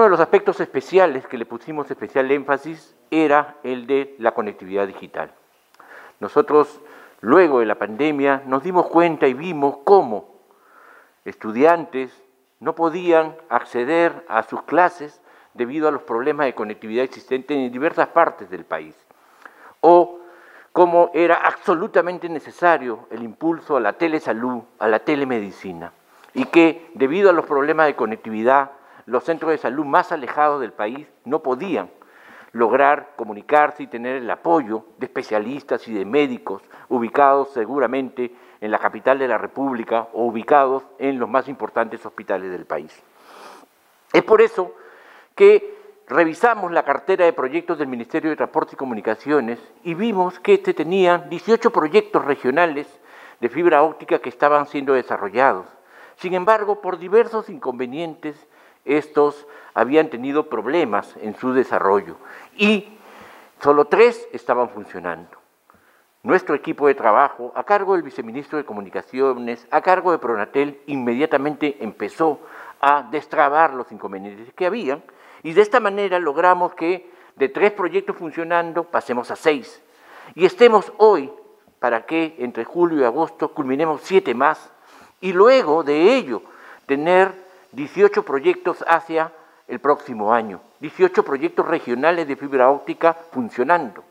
Uno de los aspectos especiales que le pusimos especial énfasis era el de la conectividad digital. Nosotros, luego de la pandemia, nos dimos cuenta y vimos cómo estudiantes no podían acceder a sus clases debido a los problemas de conectividad existentes en diversas partes del país, o cómo era absolutamente necesario el impulso a la telesalud, a la telemedicina, y que debido a los problemas de conectividad, los centros de salud más alejados del país no podían lograr comunicarse y tener el apoyo de especialistas y de médicos ubicados seguramente en la capital de la República o ubicados en los más importantes hospitales del país. Es por eso que revisamos la cartera de proyectos del Ministerio de Transporte y Comunicaciones y vimos que este tenía 18 proyectos regionales de fibra óptica que estaban siendo desarrollados. Sin embargo, por diversos inconvenientes, estos habían tenido problemas en su desarrollo y solo 3 estaban funcionando. Nuestro equipo de trabajo, a cargo del viceministro de Comunicaciones, a cargo de Pronatel, inmediatamente empezó a destrabar los inconvenientes que habían y de esta manera logramos que de 3 proyectos funcionando pasemos a 6 y estemos hoy para que entre julio y agosto culminemos 7 más y luego de ello tener 18 proyectos hacia el próximo año, 18 proyectos regionales de fibra óptica funcionando.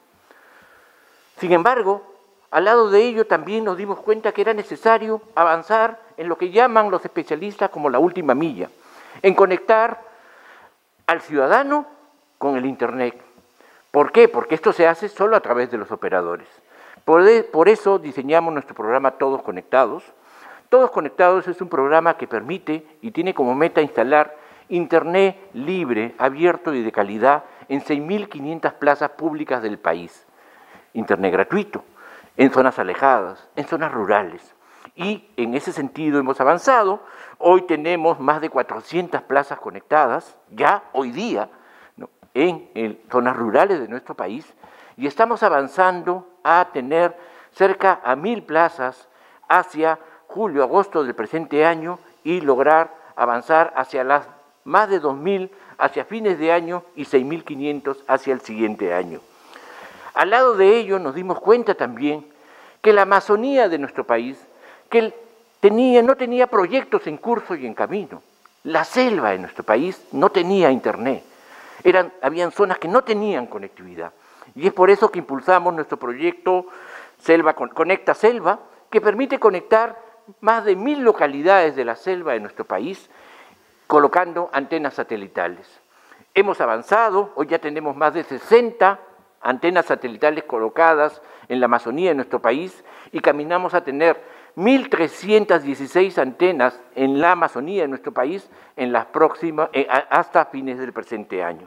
Sin embargo, al lado de ello también nos dimos cuenta que era necesario avanzar en lo que llaman los especialistas como la última milla, en conectar al ciudadano con el Internet. ¿Por qué? Porque esto se hace solo a través de los operadores. Por eso diseñamos nuestro programa Todos Conectados. Todos Conectados es un programa que permite y tiene como meta instalar Internet libre, abierto y de calidad en 6.500 plazas públicas del país. Internet gratuito, en zonas alejadas, en zonas rurales. Y en ese sentido hemos avanzado. Hoy tenemos más de 400 plazas conectadas, ya hoy día, ¿no?, en zonas rurales de nuestro país, y estamos avanzando a tener cerca a 1.000 plazas hacia julio, agosto del presente año y lograr avanzar hacia las más de 2.000 hacia fines de año y 6.500 hacia el siguiente año. Al lado de ello nos dimos cuenta también que la Amazonía de nuestro país no tenía proyectos en curso y en camino. La selva de nuestro país no tenía internet. Habían zonas que no tenían conectividad. Y es por eso que impulsamos nuestro proyecto Conecta Selva, que permite conectar más de 1.000 localidades de la selva de nuestro país, colocando antenas satelitales. Hemos avanzado, hoy ya tenemos más de 60 antenas satelitales colocadas en la Amazonía de nuestro país y caminamos a tener 1.316 antenas en la Amazonía de nuestro país en las próximas, hasta fines del presente año.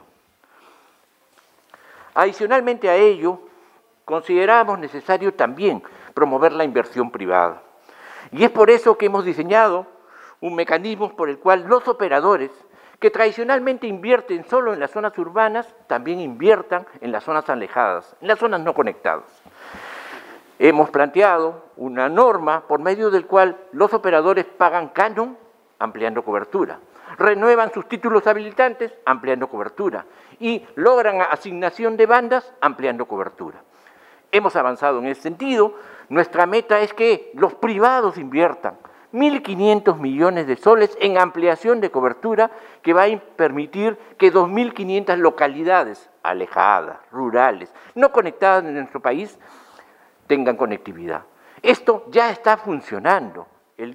Adicionalmente a ello, consideramos necesario también promover la inversión privada. Y es por eso que hemos diseñado un mecanismo por el cual los operadores que tradicionalmente invierten solo en las zonas urbanas, también inviertan en las zonas alejadas, en las zonas no conectadas. Hemos planteado una norma por medio del cual los operadores pagan canon ampliando cobertura, renuevan sus títulos habilitantes ampliando cobertura y logran asignación de bandas ampliando cobertura. Hemos avanzado en ese sentido. Nuestra meta es que los privados inviertan 1.500 millones de soles en ampliación de cobertura que va a permitir que 2.500 localidades alejadas, rurales, no conectadas en nuestro país, tengan conectividad. Esto ya está funcionando.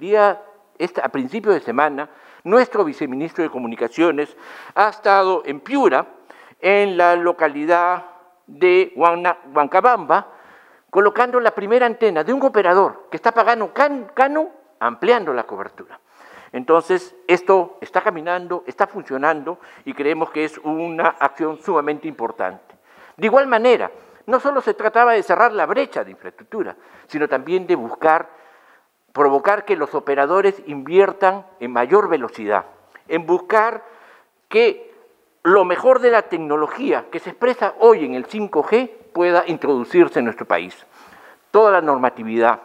A principio de semana, nuestro viceministro de Comunicaciones ha estado en Piura, en la localidad de Huancabamba, colocando la primera antena de un operador que está pagando canon, ampliando la cobertura. Entonces, esto está caminando, está funcionando y creemos que es una acción sumamente importante. De igual manera, no solo se trataba de cerrar la brecha de infraestructura, sino también de provocar que los operadores inviertan en mayor velocidad, en buscar que lo mejor de la tecnología que se expresa hoy en el 5G pueda introducirse en nuestro país. Toda la normatividad,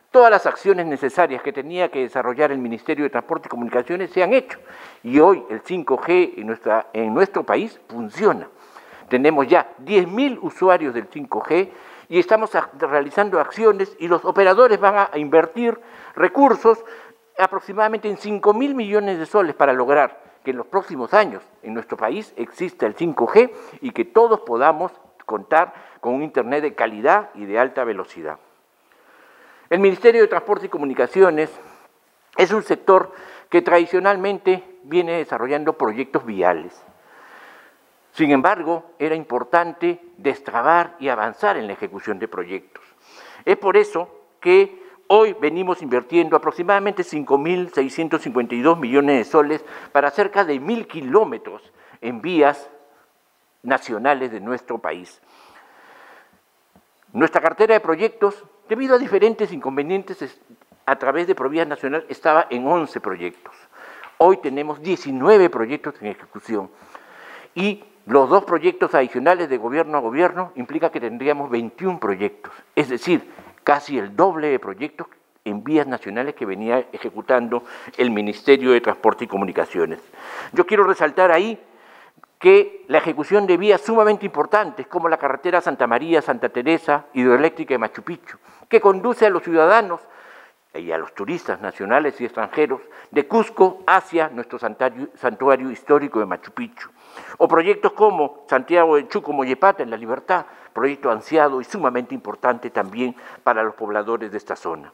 Todas las acciones necesarias que tenía que desarrollar el Ministerio de Transporte y Comunicaciones se han hecho. Y hoy el 5G en nuestro país funciona. Tenemos ya 10.000 usuarios del 5G y estamos realizando acciones y los operadores van a invertir recursos aproximadamente en 5.000 millones de soles para lograr que en los próximos años en nuestro país exista el 5G y que todos podamos contar con un Internet de calidad y de alta velocidad. El Ministerio de Transporte y Comunicaciones es un sector que tradicionalmente viene desarrollando proyectos viales. Sin embargo, era importante destrabar y avanzar en la ejecución de proyectos. Es por eso que hoy venimos invirtiendo aproximadamente 5.652 millones de soles para cerca de 1.000 kilómetros en vías nacionales de nuestro país. Nuestra cartera de proyectos, debido a diferentes inconvenientes a través de Provías Nacional, estaba en 11 proyectos. Hoy tenemos 19 proyectos en ejecución y los 2 proyectos adicionales de gobierno a gobierno implica que tendríamos 21 proyectos, es decir, casi el doble de proyectos en vías nacionales que venía ejecutando el Ministerio de Transporte y Comunicaciones. Yo quiero resaltar ahí que la ejecución de vías sumamente importantes, como la carretera Santa María-Santa Teresa, hidroeléctrica de Machu Picchu, que conduce a los ciudadanos y a los turistas nacionales y extranjeros de Cusco hacia nuestro santuario histórico de Machu Picchu. O proyectos como Santiago de Chuco-Moyepata en La Libertad, proyecto ansiado y sumamente importante también para los pobladores de esta zona.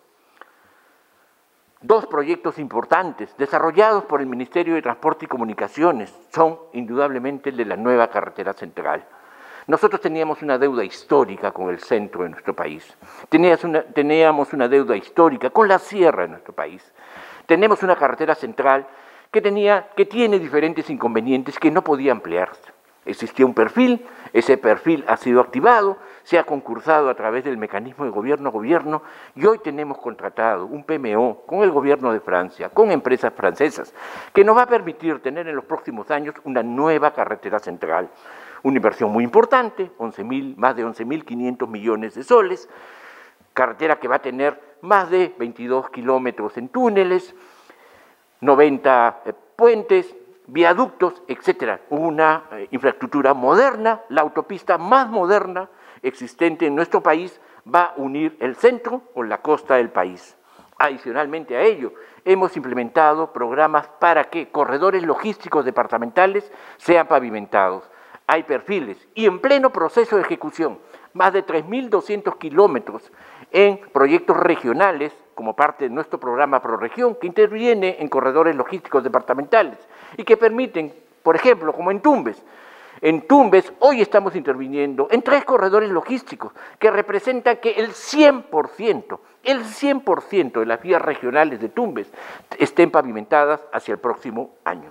2 proyectos importantes desarrollados por el Ministerio de Transporte y Comunicaciones son indudablemente el de la nueva carretera central. Nosotros teníamos una deuda histórica con el centro de nuestro país. Teníamos una deuda histórica con la sierra de nuestro país. Tenemos una carretera central que tiene diferentes inconvenientes que no podía ampliarse. Existía un perfil, ese perfil ha sido activado, se ha concursado a través del mecanismo de gobierno a gobierno y hoy tenemos contratado un PMO con el gobierno de Francia, con empresas francesas, que nos va a permitir tener en los próximos años una nueva carretera central. Una inversión muy importante, más de 11.500 millones de soles, carretera que va a tener más de 22 kilómetros en túneles, 90 puentes, viaductos, etcétera. Una infraestructura moderna, la autopista más moderna existente en nuestro país va a unir el centro con la costa del país. Adicionalmente a ello, hemos implementado programas para que corredores logísticos departamentales sean pavimentados. Hay perfiles y en pleno proceso de ejecución, más de 3.200 kilómetros en proyectos regionales, como parte de nuestro programa ProRegión, que interviene en corredores logísticos departamentales y que permiten, por ejemplo, como en Tumbes. En Tumbes hoy estamos interviniendo en 3 corredores logísticos que representan que el 100% de las vías regionales de Tumbes estén pavimentadas hacia el próximo año.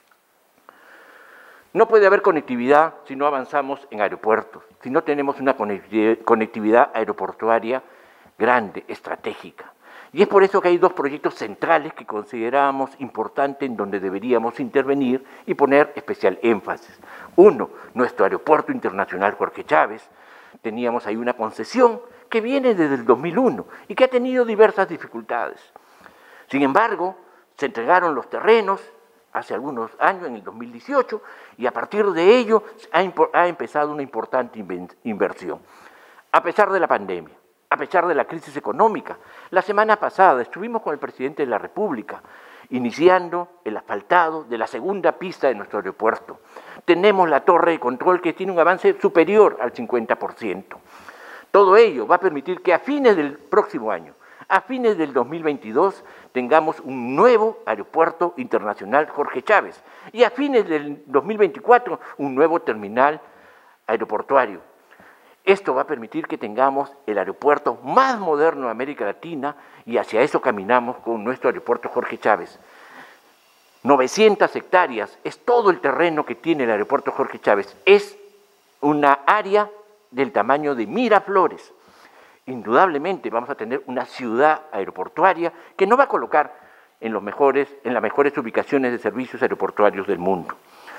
No puede haber conectividad si no avanzamos en aeropuertos, si no tenemos una conectividad aeroportuaria grande, estratégica. Y es por eso que hay 2 proyectos centrales que consideramos importantes en donde deberíamos intervenir y poner especial énfasis. Uno, nuestro aeropuerto internacional Jorge Chávez. Teníamos ahí una concesión que viene desde el 2001 y que ha tenido diversas dificultades. Sin embargo, se entregaron los terrenos hace algunos años, en el 2018, y a partir de ello ha empezado una importante inversión. A pesar de la pandemia, a pesar de la crisis económica, la semana pasada estuvimos con el presidente de la República iniciando el asfaltado de la segunda pista de nuestro aeropuerto. Tenemos la torre de control que tiene un avance superior al 50%. Todo ello va a permitir que a fines del próximo año, a fines del 2022, tengamos un nuevo aeropuerto internacional Jorge Chávez y a fines del 2024 un nuevo terminal aeroportuario. Esto va a permitir que tengamos el aeropuerto más moderno de América Latina y hacia eso caminamos con nuestro aeropuerto Jorge Chávez. 900 hectáreas es todo el terreno que tiene el aeropuerto Jorge Chávez. Es una área del tamaño de Miraflores. Indudablemente vamos a tener una ciudad aeroportuaria que nos va a colocar en las mejores ubicaciones de servicios aeroportuarios del mundo.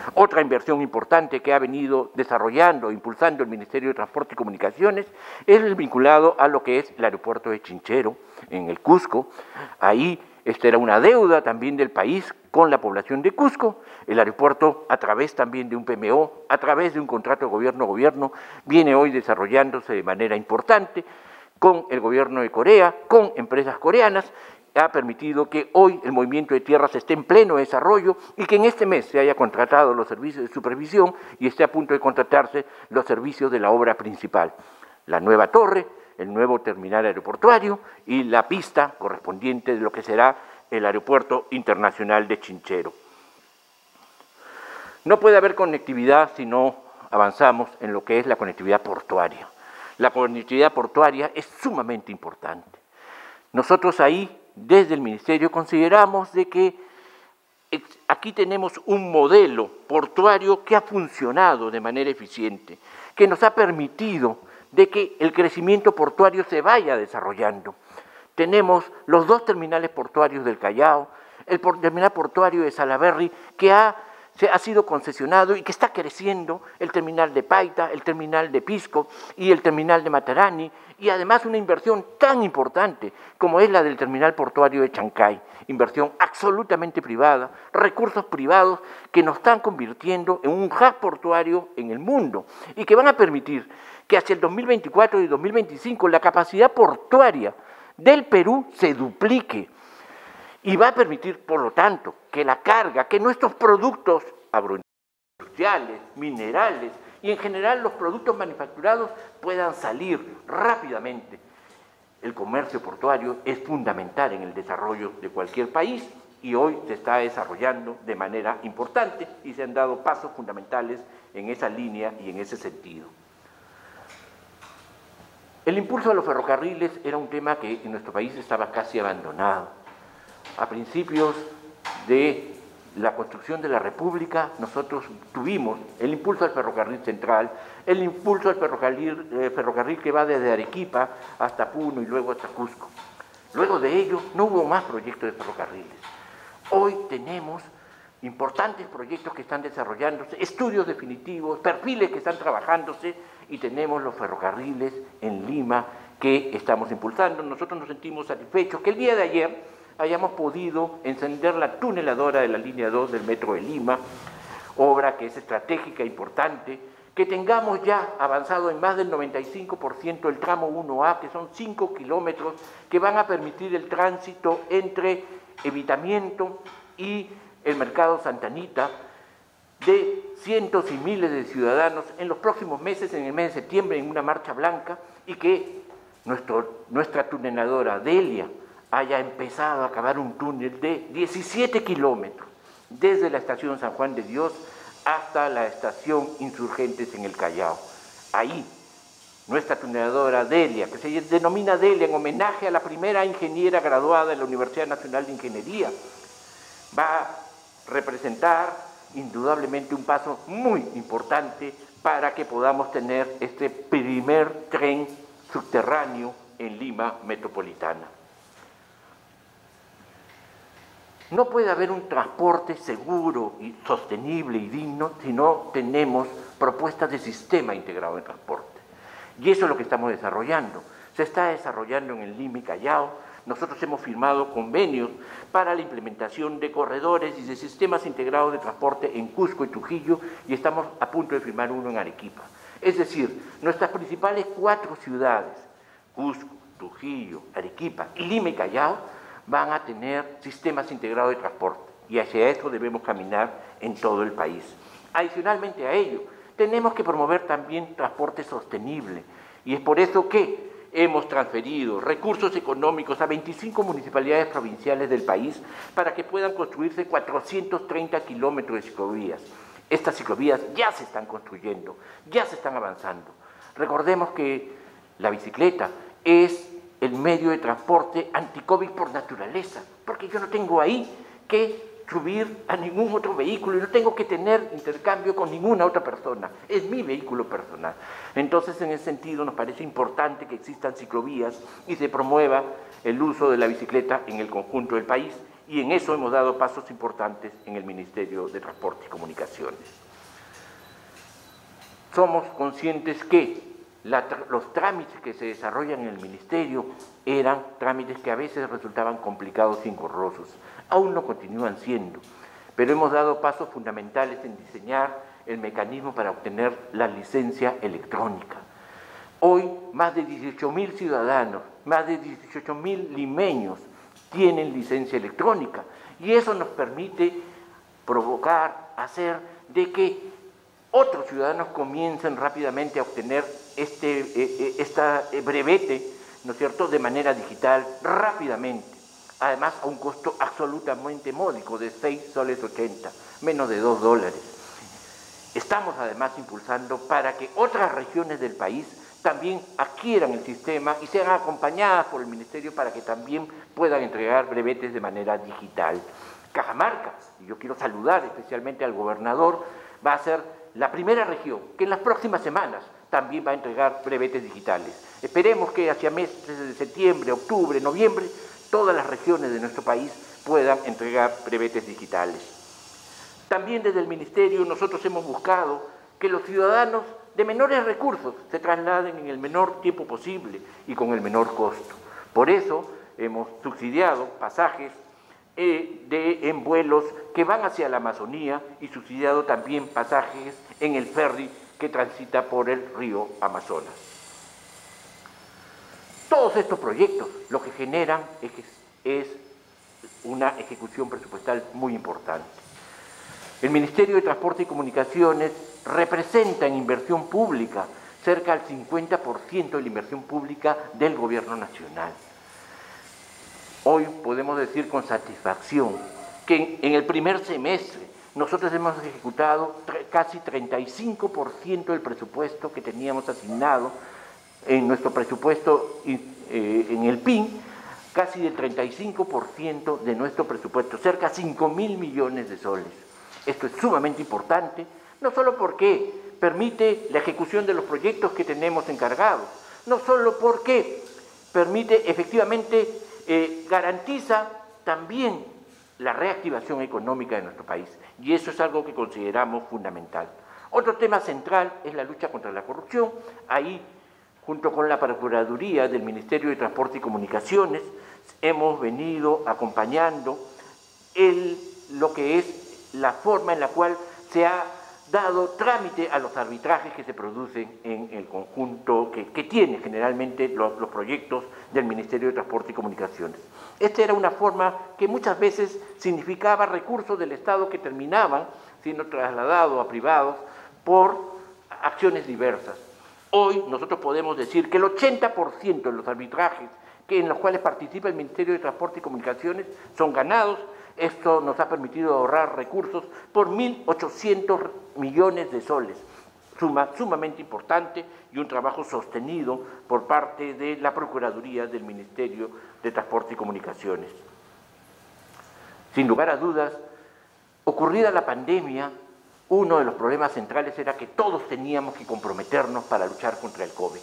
Otra inversión importante que ha venido desarrollando e impulsando el Ministerio de Transporte y Comunicaciones es el vinculado a lo que es el aeropuerto de Chinchero, en el Cusco. Ahí esta era una deuda también del país con la población de Cusco. El aeropuerto, a través también de un PMO, a través de un contrato de gobierno-gobierno, viene hoy desarrollándose de manera importante con el gobierno de Corea, con empresas coreanas, ha permitido que hoy el movimiento de tierras esté en pleno desarrollo y que en este mes se haya contratado los servicios de supervisión y esté a punto de contratarse los servicios de la obra principal, la nueva torre, el nuevo terminal aeroportuario y la pista correspondiente de lo que será el Aeropuerto Internacional de Chinchero. No puede haber conectividad si no avanzamos en lo que es la conectividad portuaria. La conectividad portuaria es sumamente importante. Nosotros ahí, desde el Ministerio, consideramos de que aquí tenemos un modelo portuario que ha funcionado de manera eficiente, que nos ha permitido de que el crecimiento portuario se vaya desarrollando. Tenemos los dos terminales portuarios del Callao, el terminal portuario de Salaberry, que ha sido concesionado y que está creciendo, el terminal de Paita, el terminal de Pisco y el terminal de Matarani, y además una inversión tan importante como es la del terminal portuario de Chancay, inversión absolutamente privada, recursos privados que nos están convirtiendo en un hub portuario en el mundo y que van a permitir que hacia el 2024 y 2025 la capacidad portuaria del Perú se duplique. Y va a permitir, por lo tanto, que la carga, que nuestros productos agroindustriales, minerales y en general los productos manufacturados puedan salir rápidamente. El comercio portuario es fundamental en el desarrollo de cualquier país y hoy se está desarrollando de manera importante y se han dado pasos fundamentales en esa línea y en ese sentido. El impulso a los ferrocarriles era un tema que en nuestro país estaba casi abandonado. A principios de la construcción de la República, nosotros tuvimos el impulso al ferrocarril central, el impulso al ferrocarril que va desde Arequipa hasta Puno y luego hasta Cusco. Luego de ello, no hubo más proyectos de ferrocarriles. Hoy tenemos importantes proyectos que están desarrollándose, estudios definitivos, perfiles que están trabajándose y tenemos los ferrocarriles en Lima que estamos impulsando. Nosotros nos sentimos satisfechos que el día de ayer hayamos podido encender la tuneladora de la línea 2 del Metro de Lima, obra que es estratégica e importante, que tengamos ya avanzado en más del 95% el tramo 1A, que son 5 kilómetros, que van a permitir el tránsito entre Evitamiento y el Mercado Santa Anita, de cientos y miles de ciudadanos en los próximos meses, en el mes de septiembre, en una marcha blanca, y que nuestra tuneladora Delia haya empezado a cavar un túnel de 17 kilómetros, desde la estación San Juan de Dios hasta la estación Insurgentes en el Callao. Ahí, nuestra tuneladora Delia, que se denomina Delia en homenaje a la primera ingeniera graduada en la Universidad Nacional de Ingeniería, va a representar indudablemente un paso muy importante para que podamos tener este primer tren subterráneo en Lima metropolitana. No puede haber un transporte seguro y sostenible y digno si no tenemos propuestas de sistema integrado de transporte. Y eso es lo que estamos desarrollando. Se está desarrollando en el Lima y Callao. Nosotros hemos firmado convenios para la implementación de corredores y de sistemas integrados de transporte en Cusco y Trujillo y estamos a punto de firmar uno en Arequipa. Es decir, nuestras principales 4 ciudades, Cusco, Trujillo, Arequipa y Lima y Callao, van a tener sistemas integrados de transporte y hacia eso debemos caminar en todo el país. Adicionalmente a ello, tenemos que promover también transporte sostenible y es por eso que hemos transferido recursos económicos a 25 municipalidades provinciales del país para que puedan construirse 430 kilómetros de ciclovías. Estas ciclovías ya se están construyendo, ya se están avanzando. Recordemos que la bicicleta es el medio de transporte anti-COVID por naturaleza, porque yo no tengo ahí que subir a ningún otro vehículo y no tengo que tener intercambio con ninguna otra persona, es mi vehículo personal. Entonces, en ese sentido, nos parece importante que existan ciclovías y se promueva el uso de la bicicleta en el conjunto del país y en eso hemos dado pasos importantes en el Ministerio de Transporte y Comunicaciones. Somos conscientes que los trámites que se desarrollan en el Ministerio eran trámites que a veces resultaban complicados y engorrosos. Aún lo continúan siendo, pero hemos dado pasos fundamentales en diseñar el mecanismo para obtener la licencia electrónica. Hoy, más de 18.000 ciudadanos, más de 18.000 limeños tienen licencia electrónica, y eso nos permite hacer de que otros ciudadanos comiencen rápidamente a obtener esta brevete, ¿no es cierto?, de manera digital, rápidamente, además a un costo absolutamente módico de 6,80 soles, menos de $2. Estamos además impulsando para que otras regiones del país también adquieran el sistema y sean acompañadas por el Ministerio para que también puedan entregar brevetes de manera digital. Cajamarca, y yo quiero saludar especialmente al gobernador, va a ser la primera región que en las próximas semanas también va a entregar brevetes digitales. Esperemos que hacia meses de septiembre, octubre, noviembre, todas las regiones de nuestro país puedan entregar brevetes digitales. También desde el Ministerio nosotros hemos buscado que los ciudadanos de menores recursos se trasladen en el menor tiempo posible y con el menor costo. Por eso hemos subsidiado pasajes en vuelos que van hacia la Amazonía y subsidiado también pasajes en el ferry que transita por el río Amazonas. Todos estos proyectos lo que generan es una ejecución presupuestal muy importante. El Ministerio de Transporte y Comunicaciones representa en inversión pública cerca del 50% de la inversión pública del Gobierno Nacional. Hoy podemos decir con satisfacción que en el primer semestre nosotros hemos ejecutado casi 35% del presupuesto que teníamos asignado en nuestro presupuesto en el PIN, casi del 35% de nuestro presupuesto, cerca de 5.000 millones de soles. Esto es sumamente importante, no solo porque permite la ejecución de los proyectos que tenemos encargados, no solo porque permite efectivamente garantiza también la reactivación económica de nuestro país, y eso es algo que consideramos fundamental. Otro tema central es la lucha contra la corrupción. Ahí, junto con la Procuraduría del Ministerio de Transporte y Comunicaciones, hemos venido acompañando lo que es la forma en la cual se ha dado trámite a los arbitrajes que se producen en el conjunto que tiene generalmente los proyectos del Ministerio de Transporte y Comunicaciones. Esta era una forma que muchas veces significaba recursos del Estado que terminaban siendo trasladados a privados por acciones diversas. Hoy nosotros podemos decir que el 80% de los arbitrajes en los cuales participa el Ministerio de Transporte y Comunicaciones son ganados. Esto nos ha permitido ahorrar recursos por 1.800 millones de soles, sumamente importante, y un trabajo sostenido por parte de la Procuraduría del Ministerio de Transporte y Comunicaciones. Sin lugar a dudas, ocurrida la pandemia, uno de los problemas centrales era que todos teníamos que comprometernos para luchar contra el COVID.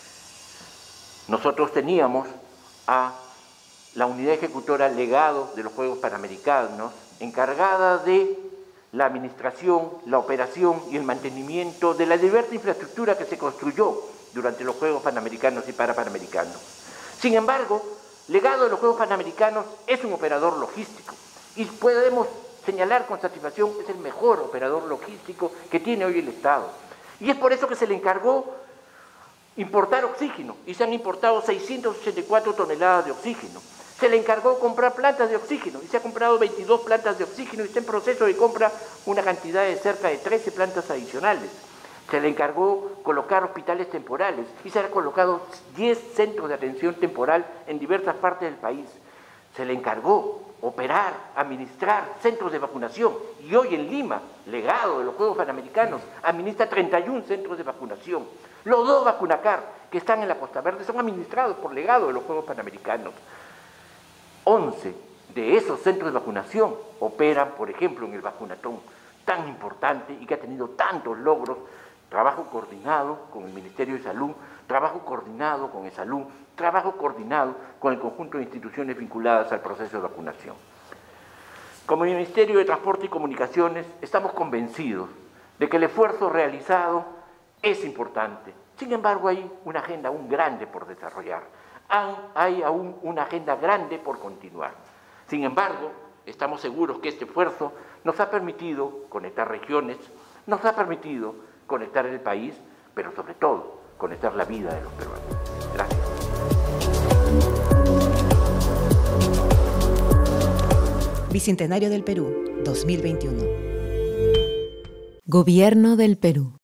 Nosotros teníamos a la unidad ejecutora Legado de los Juegos Panamericanos, encargada de la administración, la operación y el mantenimiento de la diversa infraestructura que se construyó durante los Juegos Panamericanos y Parapanamericanos. Sin embargo, Legado de los Juegos Panamericanos es un operador logístico y podemos señalar con satisfacción que es el mejor operador logístico que tiene hoy el Estado. Y es por eso que se le encargó importar oxígeno, y se han importado 684 toneladas de oxígeno. Se le encargó comprar plantas de oxígeno, y se ha comprado 22 plantas de oxígeno, y está en proceso de compra una cantidad de cerca de 13 plantas adicionales. Se le encargó colocar hospitales temporales, y se han colocado 10 centros de atención temporal en diversas partes del país. Se le encargó operar, administrar centros de vacunación, y hoy en Lima, Legado de los Juegos Panamericanos, administra 31 centros de vacunación. Los 2 Vacunacar que están en la Costa Verde son administrados por Legado de los Juegos Panamericanos. 11 de esos centros de vacunación operan, por ejemplo, en el Vacunatón, tan importante y que ha tenido tantos logros. Trabajo coordinado con el Ministerio de Salud, trabajo coordinado con ESalud, trabajo coordinado con el conjunto de instituciones vinculadas al proceso de vacunación. Como Ministerio de Transporte y Comunicaciones estamos convencidos de que el esfuerzo realizado es importante. Sin embargo, hay una agenda aún grande por desarrollar. Hay aún una agenda grande por continuar. Sin embargo, estamos seguros que este esfuerzo nos ha permitido conectar regiones, nos ha permitido conectar el país, pero sobre todo, conectar la vida de los peruanos. Gracias. Bicentenario del Perú, 2021. Gobierno del Perú.